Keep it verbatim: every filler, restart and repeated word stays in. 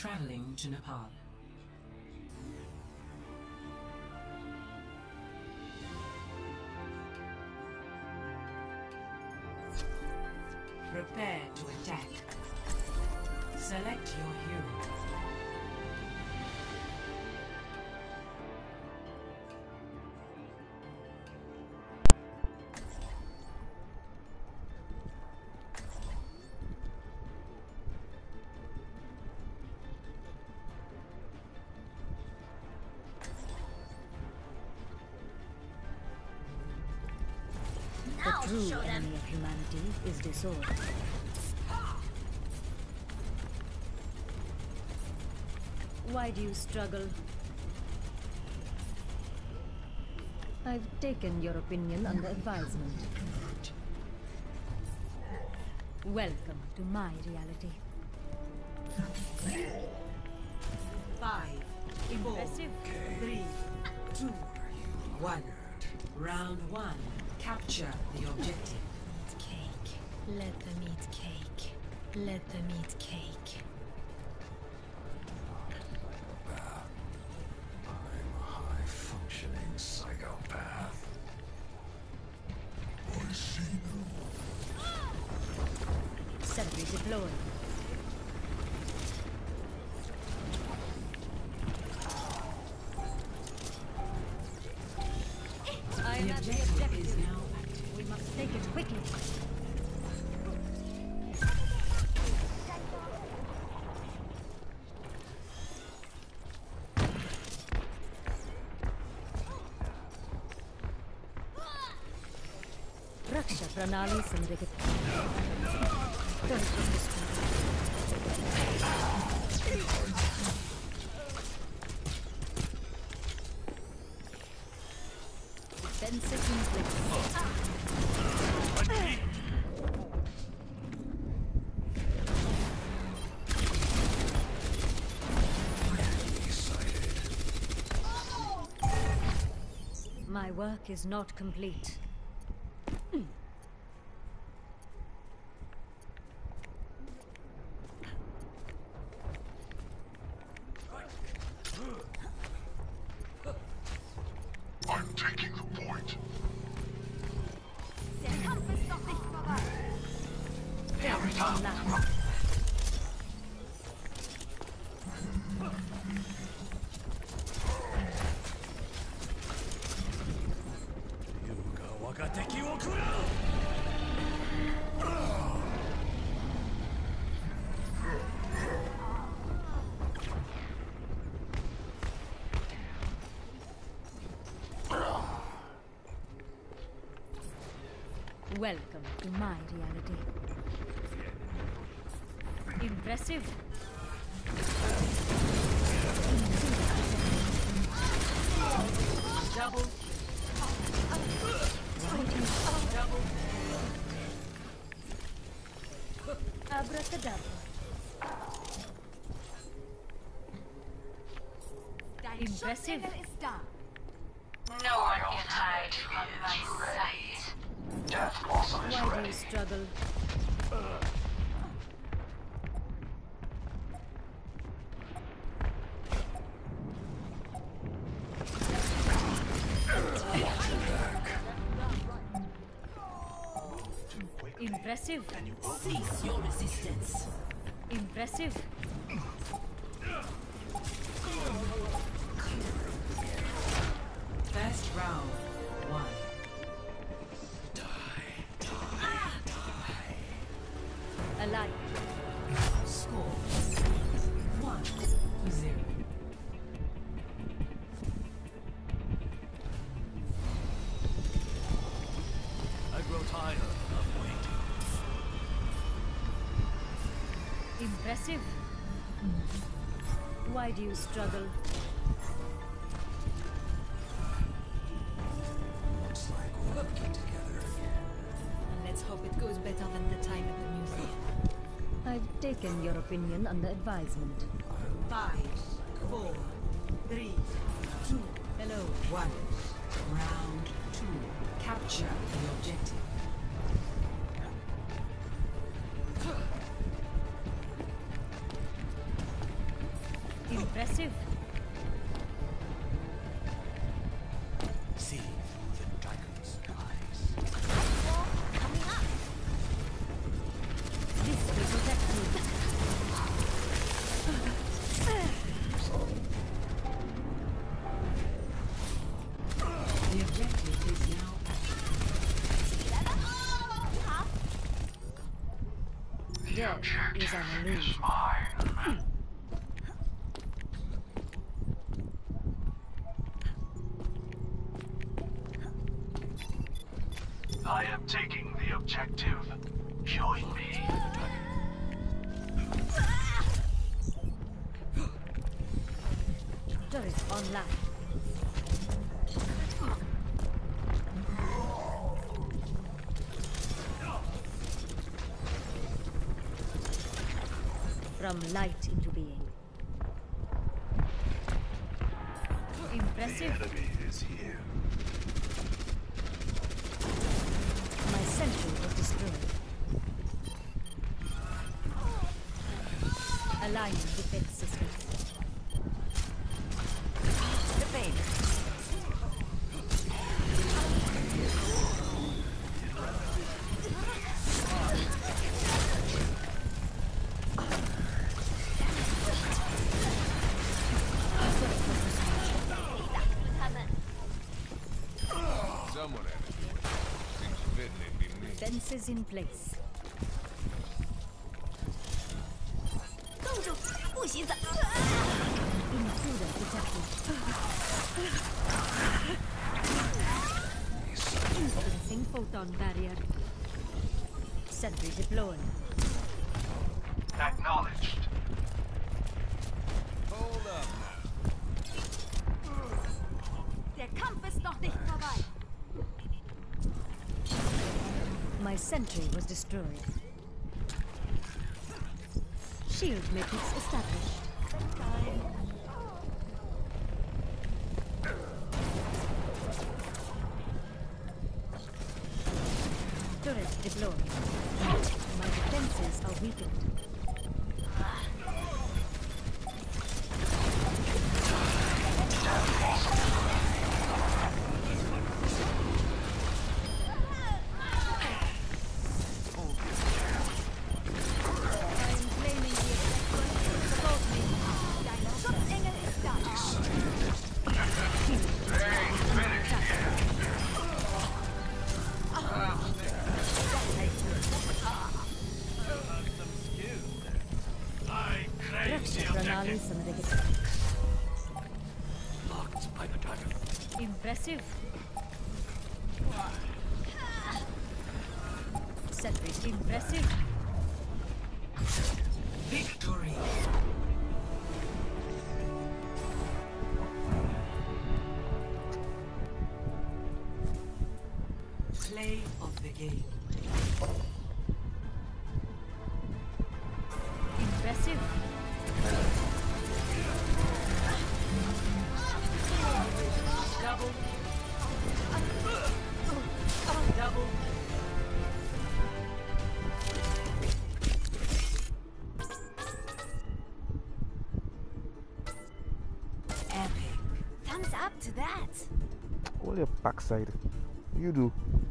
Traveling to Nepal. Prepare to attack. Select your hero. The true enemy of humanity is disorder. Why do you struggle? I've taken your opinion under advisement. Welcome to my reality. Five, four, three, two, one. Round one. Capture the objective. Cake. Let them eat cake. Let them eat cake. I'm a high-functioning psychopath. I see no. Sentry deployed. I'm at the objective. Is now active. We must take it quickly. Raksha Pranali Samrigit. Don't just destroy. Defensive in place. My work is not complete. I'm taking the point. Every time. Welcome to my reality. Impressive. Double. Double. Abracadabra. Impressive. No one can hide from my sight. Death Blossom is Why do ready. you struggle? Impressive. Cease your resistance. Impressive. First round. One. Alive. Score. One. Zero. I grow tired of waiting. Impressive. Why do you struggle? Looks like we're working together again. And let's hope it goes better than the time at the museum. I've taken your opinion under advisement. Five. Four. Three. Two. Hello. One. Round two. Capture the objective. Impressive. See through the dragon's eyes. Coming up. This will protect you. The objective is now Death is an illusion. Mine. I am taking the objective. Join me. Turret online. From light into being. Impressive. enemy is here. My sentry was destroyed. Aligning defense systems. The pain. Someone had to do it. Seems fitting it'd be me. Fences in place. 冻住，不许走！ Intruder detected. Instancing photon barrier. Sentry deployed. Acknowledged. Hold up now. Der Kampf ist noch nicht vorbei. My sentry was destroyed. Shield matrix established. Turret deployed. My defenses are weakened. I am claiming the objective. Support me. Dein Schutzengel ist da. I claim Rexy the Pranali objective. Samaragita. Locked by the dragon. Impressive. Sentry impressive. victory. Play of the game. Impressive. Double. Double. Epic. Thumbs up to that. Olha, backside. You do.